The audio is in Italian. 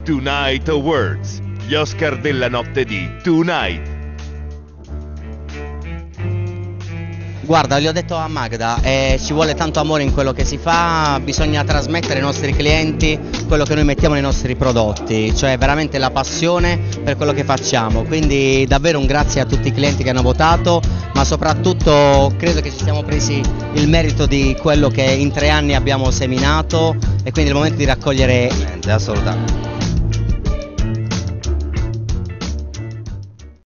Tonight Awards, gli Oscar della notte di Tonight. Guarda, gli ho detto a Magda, ci vuole tanto amore in quello che si fa, bisogna trasmettere ai nostri clienti quello che noi mettiamo nei nostri prodotti, cioè veramente la passione per quello che facciamo, quindi davvero un grazie a tutti i clienti che hanno votato, ma soprattutto credo che ci siamo presi il merito di quello che in 3 anni abbiamo seminato e quindi è il momento di raccogliere. Assolutamente.